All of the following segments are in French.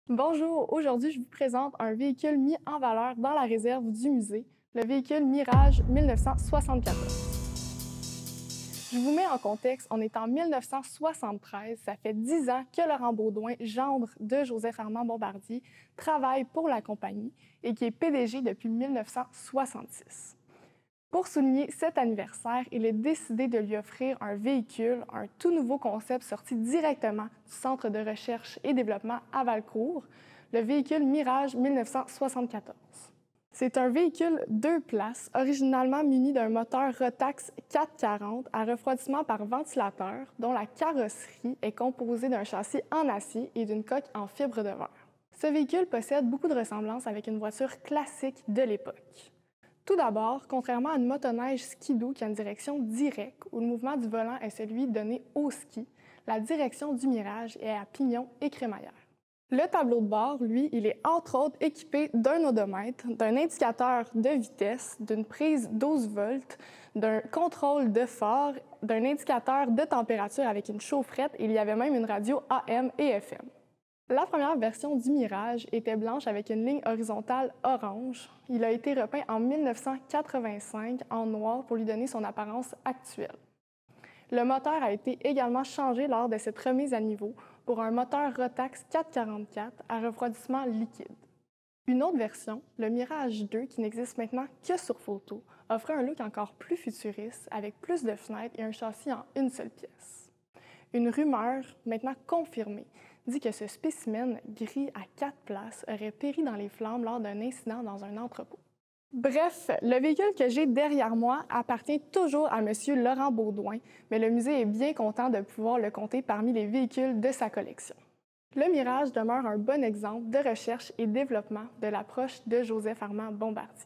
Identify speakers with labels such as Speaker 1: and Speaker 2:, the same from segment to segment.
Speaker 1: Bonjour, aujourd'hui je vous présente un véhicule mis en valeur dans la réserve du musée, le véhicule Mirage 1974. Je vous mets en contexte, on est en 1973, ça fait 10 ans que Laurent Baudouin, gendre de Joseph-Armand Bombardier, travaille pour la compagnie et qui est PDG depuis 1966. Pour souligner cet anniversaire, il est décidé de lui offrir un véhicule, un tout nouveau concept sorti directement du Centre de recherche et développement à Valcourt, le véhicule Mirage 1974. C'est un véhicule 2 places, originalement muni d'un moteur Rotax 440 à refroidissement par ventilateur, dont la carrosserie est composée d'un châssis en acier et d'une coque en fibre de verre. Ce véhicule possède beaucoup de ressemblances avec une voiture classique de l'époque. Tout d'abord, contrairement à une motoneige skidoo qui a une direction directe, où le mouvement du volant est celui donné au ski, la direction du Mirage est à pignon et crémaillère. Le tableau de bord, lui, il est entre autres équipé d'un odomètre, d'un indicateur de vitesse, d'une prise 12 volts, d'un contrôle de phare, d'un indicateur de température avec une chaufferette et il y avait même une radio AM et FM. La première version du Mirage était blanche avec une ligne horizontale orange. Il a été repeint en 1985 en noir pour lui donner son apparence actuelle. Le moteur a été également changé lors de cette remise à niveau pour un moteur Rotax 444 à refroidissement liquide. Une autre version, le Mirage 2, qui n'existe maintenant que sur photo, offrait un look encore plus futuriste avec plus de fenêtres et un châssis en une seule pièce. Une rumeur, maintenant confirmée, dit que ce spécimen gris à 4 places aurait péri dans les flammes lors d'un incident dans un entrepôt. Bref, le véhicule que j'ai derrière moi appartient toujours à M. Laurent Baudouin, mais le musée est bien content de pouvoir le compter parmi les véhicules de sa collection. Le Mirage demeure un bon exemple de recherche et développement de l'approche de Joseph-Armand Bombardier.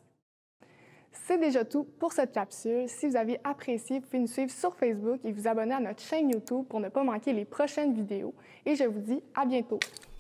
Speaker 1: C'est déjà tout pour cette capsule. Si vous avez apprécié, vous pouvez nous suivre sur Facebook et vous abonner à notre chaîne YouTube pour ne pas manquer les prochaines vidéos. Et je vous dis à bientôt!